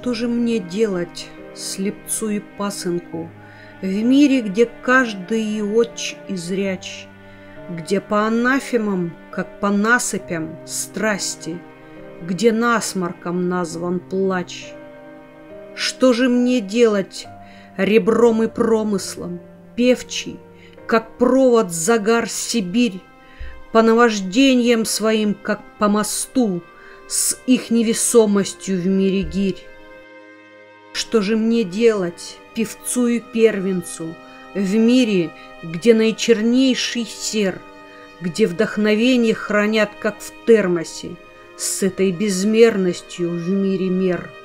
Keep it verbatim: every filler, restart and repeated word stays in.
Что же мне делать, слепцу и пасынку, в мире, где каждый отч и зряч, где по анафемам, как по насыпям, страсти, где насморком назван плач? Что же мне делать ребром и промыслом, певчий, как провод загар Сибирь, по наваждениям своим, как по мосту, с их невесомостью в мире гирь? Что же мне делать, певцу и первенцу, в мире, где наичернейший сер, где вдохновение хранят, как в термосе, с этой безмерностью в мире мер?